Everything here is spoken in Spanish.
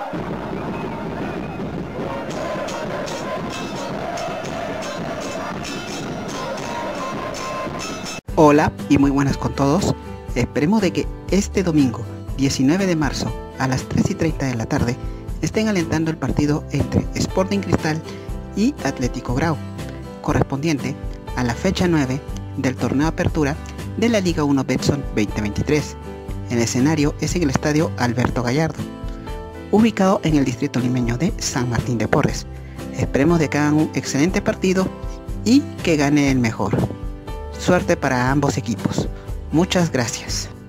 Hola y muy buenas con todos. Esperemos de que este domingo 19 de marzo a las 3:30 de la tarde estén alentando el partido entre Cristal y Atlético Grau, correspondiente a la fecha 9 del Torneo Apertura de la Liga 1 Betsson 2023. El escenario es en el estadio Alberto Gallardo, ubicado en el distrito limeño de San Martín de Porres. Esperemos de que hagan un excelente partido y que gane el mejor. Suerte para ambos equipos. Muchas gracias.